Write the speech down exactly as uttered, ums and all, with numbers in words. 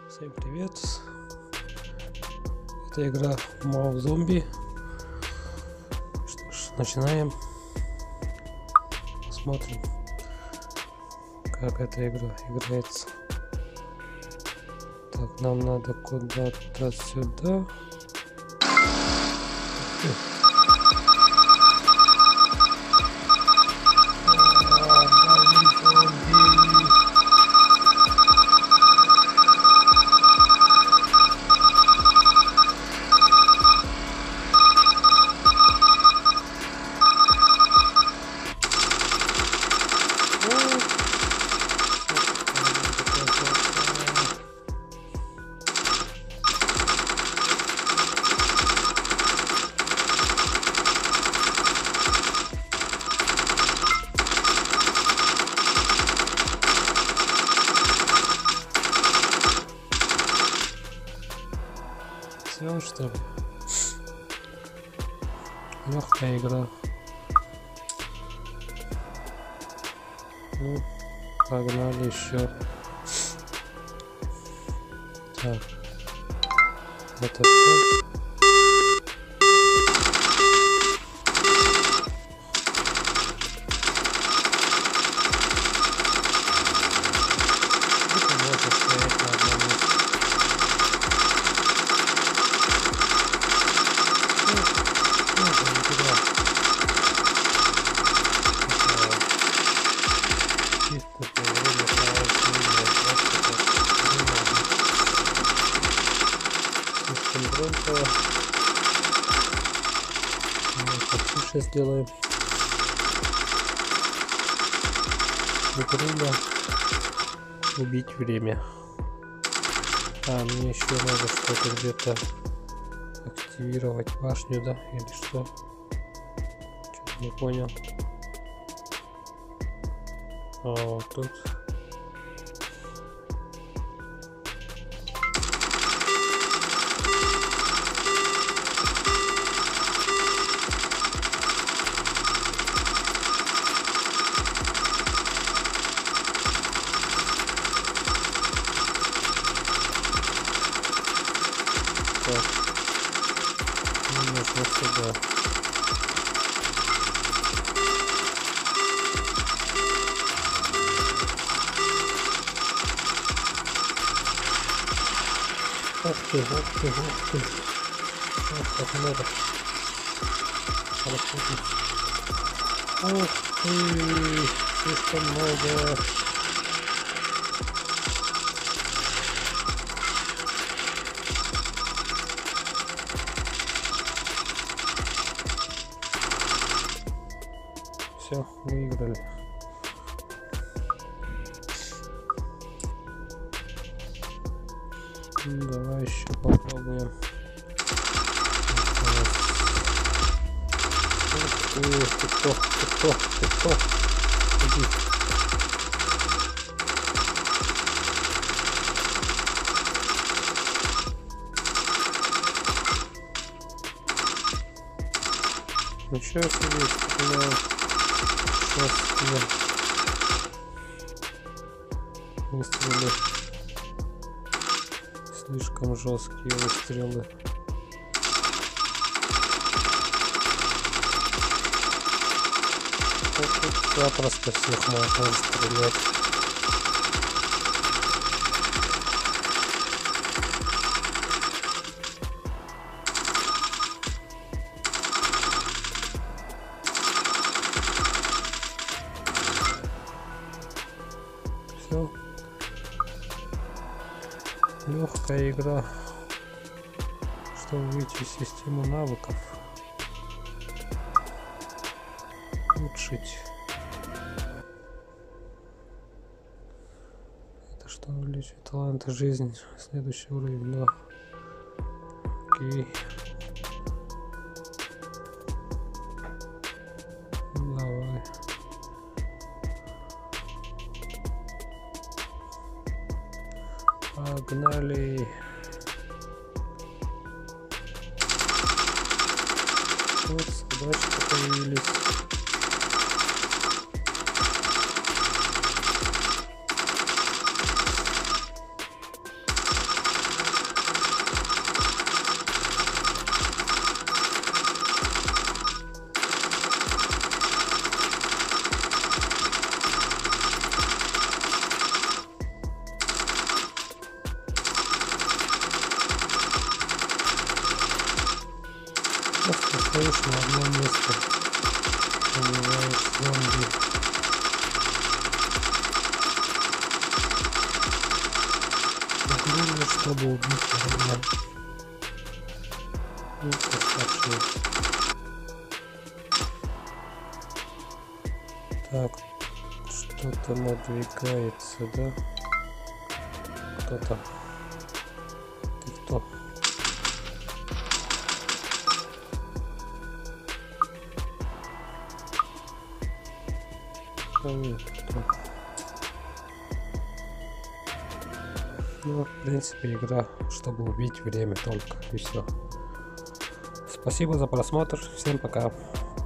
Всем привет! Это игра Mob Zombie. Что ж, начинаем. Посмотрим, как эта игра играется. Так, нам надо куда-то сюда. Все, что ли? Легкая игра. Ну, погнали еще. Так, это все. Громко. Потише сделаем. Не трудно убить время. А, мне еще надо что-то где-то активировать башню, да? Или что? Что-то не понял. А вот тут. Нужно сюда. Ах ты, ах ты, ах ты. Ах, как много. Ух ты, слишком много. Все, выиграли. Ну, давай еще попробуем. Ух ты, ты кто, ты кто, ты кто? Иди. Ну что себе, стреляю. Выстрелы. Слишком жесткие выстрелы. Тут запросто всех можно стрелять. Все. Легкая игра. Чтобы выйти в систему навыков, улучшить. Это что увеличивает таланты жизни. Следующий уровень, да. Окей. Давай. Погнали. Вот собачки появились. стоишь на одном месте, убиваешь зомби. Углубно, чтобы убить врага. И подскочил. Так, что-то надвигается, да? Кто там? Ты кто? А нет, кто? Ну, в принципе, игра, чтобы убить время только, и все. Спасибо за просмотр, всем пока.